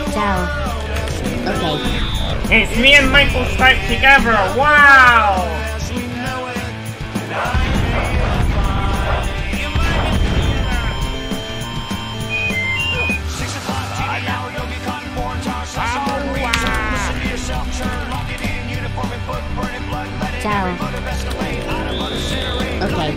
Ciao. Okay. It's me and Michael Stipe together. Wow! Ciao. Okay.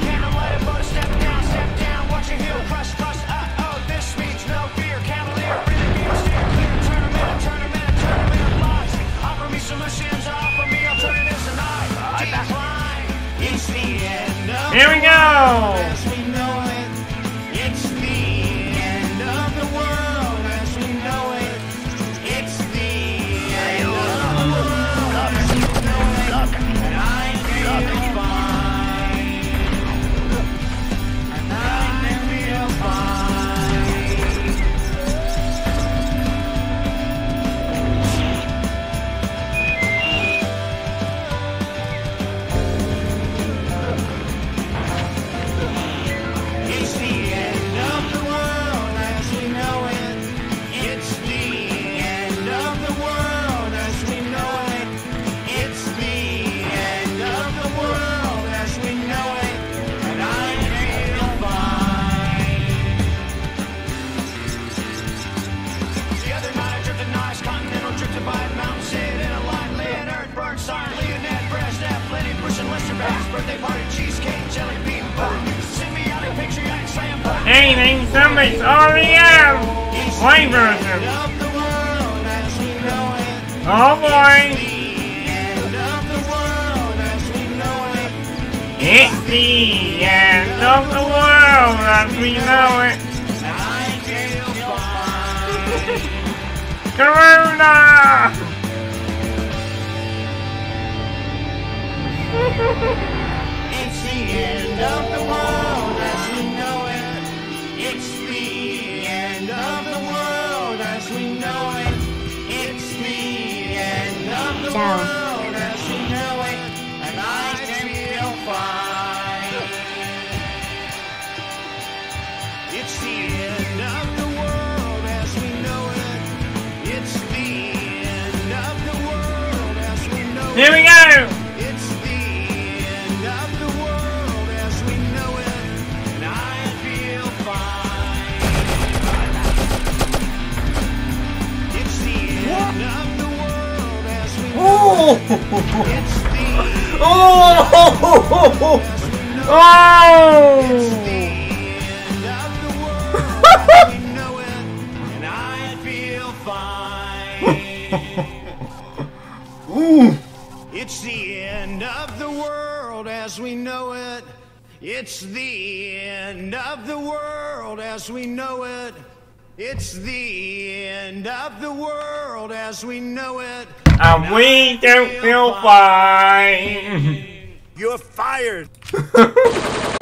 Here we go! Anything somebody's already out! White version! Oh boy! It's the end of the world as we know it! Corona! It's the end of the world as we know it. It's the end of the world as we know it. It's the end of the world as we know it. And I feel fine. It's the end of the world as we know it. It's the end of the world as we know it. Here we go! Oh! Oh! It's the end of the world as we know it. It's the end of the world as we know it. It's the end of the world as we know it. And we don't feel fine. You're fired.